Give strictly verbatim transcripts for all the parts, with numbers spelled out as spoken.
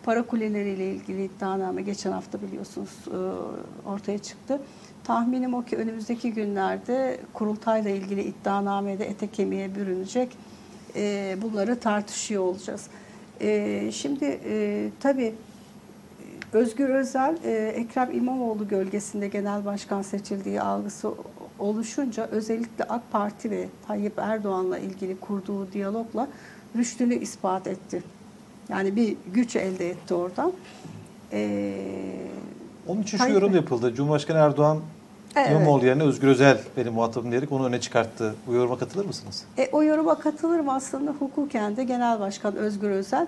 para kuleleriyle ilgili iddianame geçen hafta biliyorsunuz ortaya çıktı. Tahminim o ki önümüzdeki günlerde kurultayla ilgili iddianamede ete kemiğe bürünecek. Bunları tartışıyor olacağız. Şimdi tabii Özgür Özel, Ekrem İmamoğlu gölgesinde genel başkan seçildiği algısı oluşunca özellikle AK Parti ve Tayyip Erdoğan'la ilgili kurduğu diyalogla rüştünü ispat etti. Yani bir güç elde etti oradan. Ee, Onun için Tayyip şu yorum yapıldı. Cumhurbaşkanı Erdoğan evet. İmamoğlu yerine Özgür Özel benim muhatabım diyerek onu öne çıkarttı. Bu yoruma katılır mısınız? E, o yoruma katılırım aslında hukuken de Genel Başkan Özgür Özel.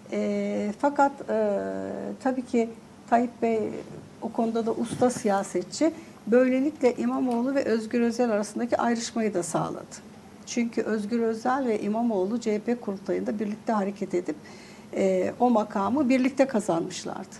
E, fakat e, tabii ki Tayyip Bey o konuda da usta siyasetçi. Böylelikle İmamoğlu ve Özgür Özel arasındaki ayrışmayı da sağladı. Çünkü Özgür Özel ve İmamoğlu C H P kurultayında birlikte hareket edip e, o makamı birlikte kazanmışlardı.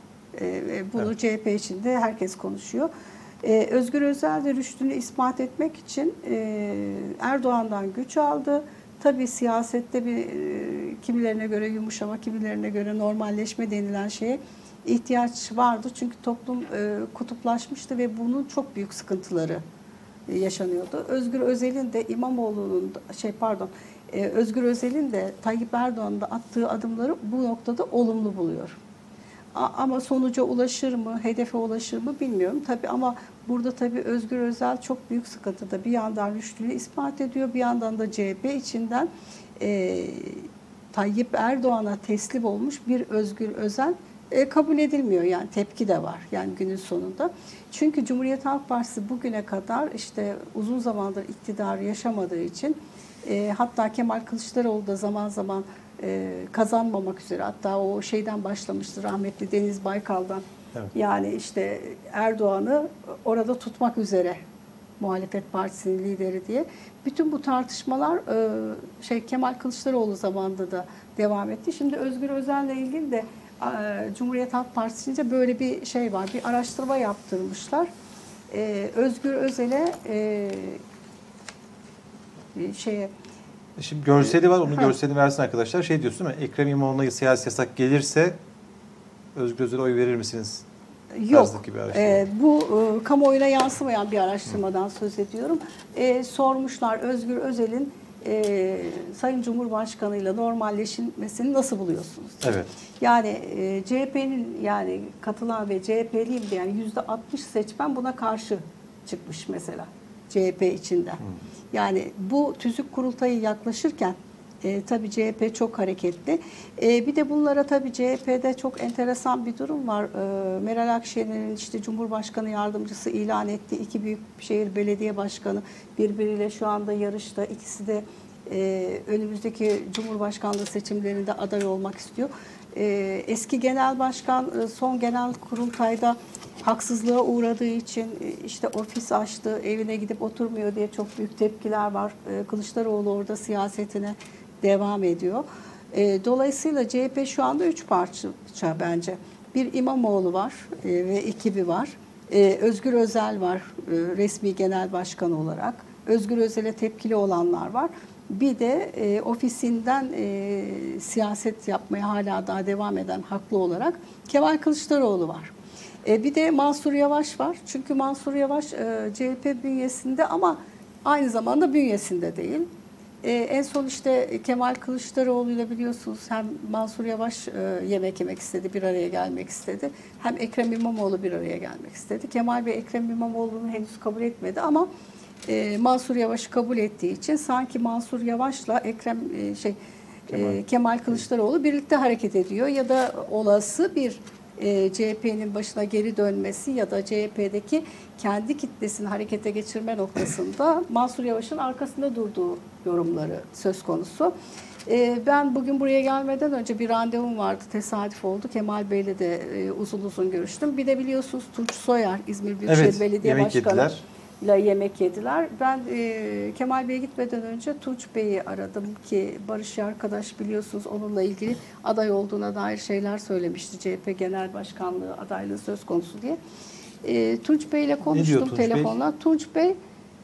E, bunu evet. C H P içinde herkes konuşuyor. Ee, Özgür Özel de rüştünü ispat etmek için e, Erdoğan'dan güç aldı. Tabii siyasette bir e, kimilerine göre yumuşama, kimilerine göre normalleşme denilen şeye ihtiyaç vardı. Çünkü toplum e, kutuplaşmıştı ve bunun çok büyük sıkıntıları e, yaşanıyordu. Özgür Özel'in de İmamoğlu'nun şey pardon, e, Özgür Özel'in de Tayyip Erdoğan'ın da attığı adımları bu noktada olumlu buluyor. Ama sonuca ulaşır mı, hedefe ulaşır mı bilmiyorum. Tabii ama burada tabii Özgür Özel çok büyük sıkıntıda. Bir yandan rüştünü ispat ediyor, bir yandan da C H P içinden e, Tayyip Erdoğan'a teslim olmuş bir Özgür Özel e, kabul edilmiyor. Yani tepki de var yani günün sonunda. Çünkü Cumhuriyet Halk Partisi bugüne kadar işte uzun zamandır iktidarı yaşamadığı için e, hatta Kemal Kılıçdaroğlu da zaman zaman kazanmamak üzere, hatta o şeyden başlamıştı rahmetli Deniz Baykal'dan. Evet. Yani işte Erdoğan'ı orada tutmak üzere muhalefet partisinin lideri diye. Bütün bu tartışmalar şey Kemal Kılıçdaroğlu zamanında da devam etti. Şimdi Özgür Özel'le ilgili de Cumhuriyet Halk Partisi'nce böyle bir şey var. Bir araştırma yaptırmışlar. Özgür Özel'e şeye Şimdi görseli var, onun görselini versin arkadaşlar. Şey diyorsun değil mi? Ekrem İmamoğlu'na siyasi yasak gelirse Özgür Özel'e oy verir misiniz? Yok. E, bu e, kamuoyuna yansımayan bir araştırmadan Hı. söz ediyorum. E, sormuşlar Özgür Özel'in e, Sayın Cumhurbaşkanı ile normalleşmesini nasıl buluyorsunuz? Evet. Yani e, C H P'nin yani katılan ve C H P'liyim diyen yüzde altmış seçmen buna karşı çıkmış mesela C H P içinden. Hı. Yani bu tüzük kurultayı yaklaşırken e, tabii C H P çok hareketli. E, bir de bunlara tabii C H P'de çok enteresan bir durum var. E, Meral Akşener'in işte Cumhurbaşkanı yardımcısı ilan ettiği iki büyükşehir belediye başkanı birbiriyle şu anda yarışta. İkisi de e, önümüzdeki Cumhurbaşkanlığı seçimlerinde aday olmak istiyor. E, eski genel başkan e, son genel kurultayda haksızlığa uğradığı için işte ofis açtı, evine gidip oturmuyor diye çok büyük tepkiler var. Kılıçdaroğlu orada siyasetine devam ediyor. Dolayısıyla C H P şu anda üç parça bence. Bir İmamoğlu var ve ekibi var. Özgür Özel var resmi genel başkan olarak. Özgür Özel'e tepkili olanlar var. Bir de e, ofisinden e, siyaset yapmaya hala daha devam eden haklı olarak Kemal Kılıçdaroğlu var. E, bir de Mansur Yavaş var. Çünkü Mansur Yavaş e, C H P bünyesinde ama aynı zamanda bünyesinde değil. E, en son işte Kemal Kılıçdaroğlu ile biliyorsunuz hem Mansur Yavaş e, yemek yemek istedi, bir araya gelmek istedi. Hem Ekrem İmamoğlu bir araya gelmek istedi. Kemal Bey Ekrem İmamoğlu'nu henüz kabul etmedi ama e, Mansur Yavaş'ı kabul ettiği için sanki Mansur Yavaş'la Ekrem e, şey Kemal. E, Kemal Kılıçdaroğlu birlikte hareket ediyor ya da olası bir C H P'nin başına geri dönmesi ya da C H P'deki kendi kitlesini harekete geçirme noktasında Mansur Yavaş'ın arkasında durduğu yorumları söz konusu. Ben bugün buraya gelmeden önce bir randevum vardı, tesadüf oldu. Kemal Bey'le de uzun uzun görüştüm. Bir de biliyorsunuz Tunç Soyer, İzmir Büyükşehir evet, Belediye Başkanı ile yemek yediler. Ben e, Kemal Bey'e gitmeden önce Tunç Bey'i aradım ki Barış arkadaş biliyorsunuz onunla ilgili aday olduğuna dair şeyler söylemişti. C H P Genel Başkanlığı adaylığı söz konusu diye. E, Tunç Bey ile konuştum Tunç telefonla. Bey? Tunç Bey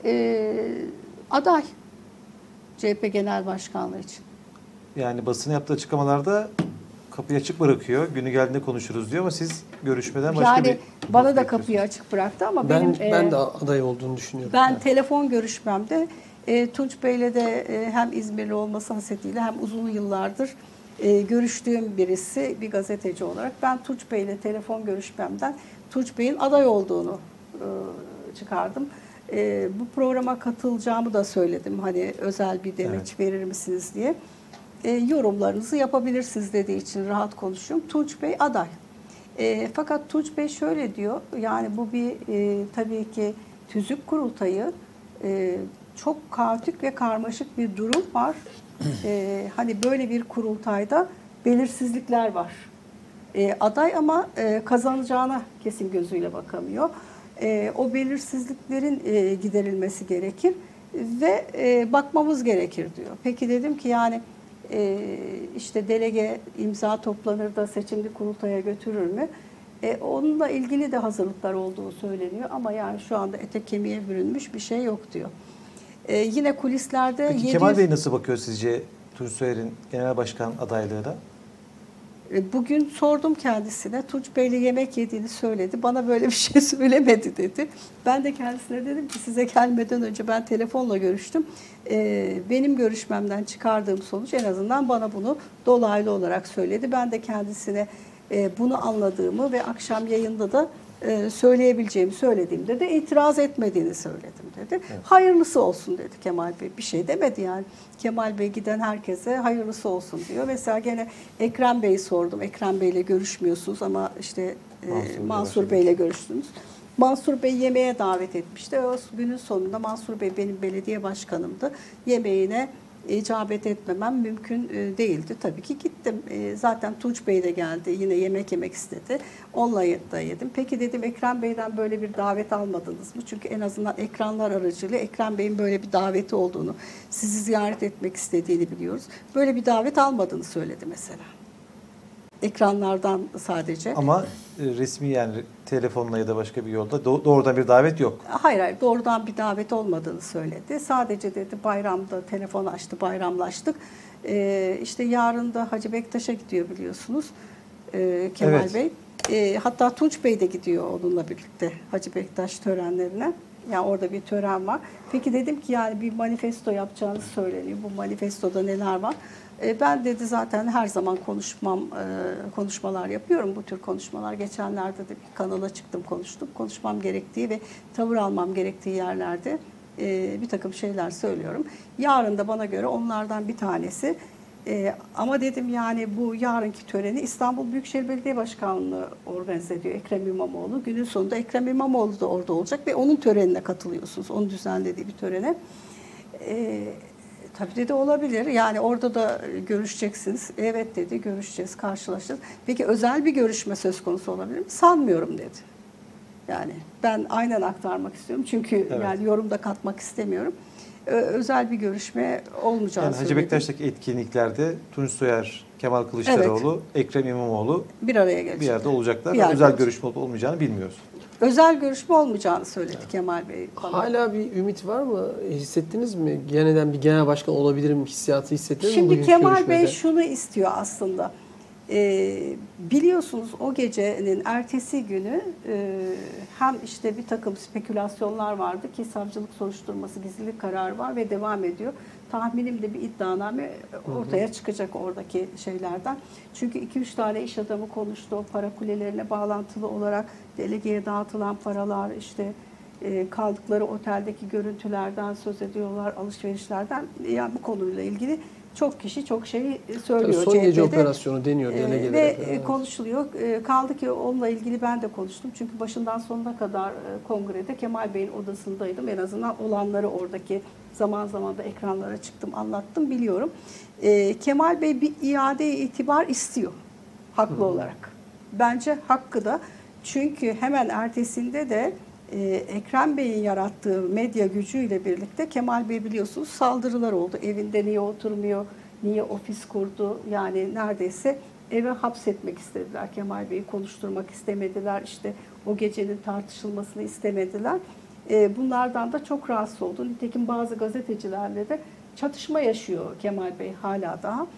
e, aday C H P Genel Başkanlığı için. Yani basın yaptığı açıklamalarda kapıyı açık bırakıyor. Günü geldiğinde konuşuruz diyor ama siz görüşmeden başka Yani bir... bana da kapıyı açık bıraktı ama Ben benim... ben e, de aday olduğunu düşünüyorum. Ben yani. telefon görüşmemde e, Tunç Bey'le de e, hem İzmirli olması hasetiyle hem uzun yıllardır e, görüştüğüm birisi, bir gazeteci olarak ben Tunç Bey'le telefon görüşmemden Tunç Bey'in aday olduğunu e, çıkardım. E, bu programa katılacağımı da söyledim. Hani özel bir demeç Evet. verir misiniz diye. E, yorumlarınızı yapabilirsiniz dediği için rahat konuşuyorum. Tunç Bey aday. E, fakat Tunç Bey şöyle diyor, yani bu bir e, tabii ki tüzük kurultayı, e, çok kaotik ve karmaşık bir durum var. E, hani böyle bir kurultayda belirsizlikler var. E, aday ama e, kazanacağına kesin gözüyle bakamıyor. E, o belirsizliklerin e, giderilmesi gerekir ve e, bakmamız gerekir diyor. Peki dedim ki yani e, işte delege imza toplanır da seçimli kurultaya götürür mü? E, onunla ilgili de hazırlıklar olduğu söyleniyor ama yani şu anda ete kemiğe bürünmüş bir şey yok diyor. E, yine kulislerde Peki yedi yüz Kemal Bey nasıl bakıyor sizce Tunç Soyer'in genel başkan adaylığına? E, Bugün sordum kendisine. Tunç Bey'le yemek yediğini söyledi. Bana böyle bir şey söylemedi dedi. Ben de kendisine dedim ki size gelmeden önce ben telefonla görüştüm. E, benim görüşmemden çıkardığım sonuç en azından bana bunu dolaylı olarak söyledi. Ben de kendisine e, bunu anladığımı ve akşam yayında da e, söyleyebileceğimi söylediğimde de itiraz etmediğini söyledim dedi. Evet. Hayırlısı olsun dedi Kemal Bey. Bir şey demedi yani. Kemal Bey giden herkese hayırlısı olsun diyor. Mesela gene Ekrem Bey'i sordum. Ekrem Bey'le görüşmüyorsunuz ama işte e, Mansur Mansur Bey Bey'le görüştünüz. Mansur Bey yemeğe davet etmişti. O günün sonunda Mansur Bey benim belediye başkanımdı. Yemeğine icabet etmemem mümkün e, değildi. Tabii ki gittim. E, zaten Tunç Bey de geldi. Yine yemek yemek istedi. Onunla da yedim. Peki dedim Ekrem Bey'den böyle bir davet almadınız mı? Çünkü en azından ekranlar aracılığıyla Ekrem Bey'in böyle bir daveti olduğunu, sizi ziyaret etmek istediğini biliyoruz. Böyle bir davet almadığını söyledi mesela. Ekranlardan sadece. Ama e, resmi yani telefonla ya da başka bir yolda do- doğrudan bir davet yok. Hayır hayır doğrudan bir davet olmadığını söyledi. Sadece dedi bayramda telefon açtı, bayramlaştık. Ee, işte yarın da Hacı Bektaş'a gidiyor biliyorsunuz ee, Kemal Evet. Bey. Ee, hatta Tunç Bey de gidiyor onunla birlikte Hacı Bektaş törenlerine. Yani orada bir tören var. Peki dedim ki yani bir manifesto yapacağınız söyleniyor. Bu manifestoda neler var? E, Ben dedi zaten her zaman konuşmam, e, konuşmalar yapıyorum. Bu tür konuşmalar. Geçenlerde de bir kanala çıktım konuştum. Konuşmam gerektiği ve tavır almam gerektiği yerlerde e, bir takım şeyler söylüyorum. Yarın da bana göre onlardan bir tanesi. E, ama dedim yani bu yarınki töreni İstanbul Büyükşehir Belediye Başkanlığı organize ediyor. Ekrem İmamoğlu. Günün sonunda Ekrem İmamoğlu da orada olacak ve onun törenine katılıyorsunuz. Onun düzenlediği bir törene. E, Tabii dedi olabilir. Yani orada da görüşeceksiniz. Evet dedi görüşeceğiz, karşılaşacağız. Peki özel bir görüşme söz konusu olabilir mi? Sanmıyorum dedi. Yani ben aynen aktarmak istiyorum. Çünkü Evet. yani yorumda katmak istemiyorum. Ö- Özel bir görüşme olmayacağını Yani Hacı söyledi. Bektaş'taki etkinliklerde Tunç Soyer, Kemal Kılıçdaroğlu, Ekrem İmamoğlu Bir araya gelecek. bir yerde olacaklar. Bir yerde Özel olacak. görüşme olup olmayacağını bilmiyoruz. Özel görüşme olmayacağını söyledi Kemal Bey bana. Hala bir ümit var mı? Hissettiniz mi? Yeniden bir genel başkan olabilirim hissiyatı hissettiniz mi? Şimdi bugünkü Kemal görüşmede? Bey şunu istiyor aslında. Ee, biliyorsunuz o gecenin ertesi günü e, hem işte bir takım spekülasyonlar vardı ki savcılık soruşturması gizlilik kararı var ve devam ediyor. Tahminim de bir iddianame ortaya çıkacak oradaki şeylerden. Çünkü iki üç tane iş adamı konuştu. O para kulelerine bağlantılı olarak delegeye dağıtılan paralar işte e, kaldıkları oteldeki görüntülerden söz ediyorlar, alışverişlerden. Yani bu konuyla ilgili çok kişi çok şey söylüyor. Tabii son gece C H P'de. operasyonu deniyor Ee, delegelere. Ve falan. e, konuşuluyor. E, Kaldı ki onunla ilgili ben de konuştum. Çünkü başından sonuna kadar e, kongrede Kemal Bey'in odasındaydım. En azından olanları oradaki zaman zaman da ekranlara çıktım, anlattım, biliyorum. E, Kemal Bey bir iade itibar istiyor. Haklı Hı. olarak. Bence hakkı da. Çünkü hemen ertesinde de e, Ekrem Bey'in yarattığı medya gücüyle birlikte Kemal Bey biliyorsunuz saldırılar oldu. Evinde niye oturmuyor, niye ofis kurdu? Yani neredeyse eve hapsetmek istediler. Kemal Bey'i konuşturmak istemediler. İşte o gecenin tartışılmasını istemediler. E, bunlardan da çok rahatsız oldu. Nitekim bazı gazetecilerle de çatışma yaşıyor Kemal Bey hala daha.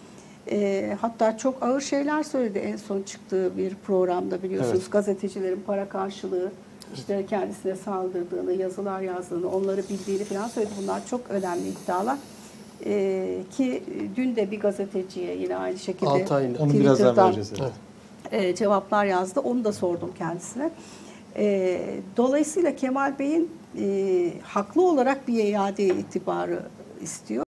E, hatta çok ağır şeyler söyledi en son çıktığı bir programda, biliyorsunuz. Evet. Gazetecilerin para karşılığı işte kendisine saldırdığını, yazılar yazdığını, onları bildiğini falan söyledi. Bunlar çok önemli iddialar. E, ki dün de bir gazeteciye yine aynı şekilde Altaylı. Onu birazdan Twitter'dan vereceğiz. Evet. e, cevaplar yazdı. Onu da sordum kendisine. E, dolayısıyla Kemal Bey'in e, haklı olarak bir iade itibarı istiyor.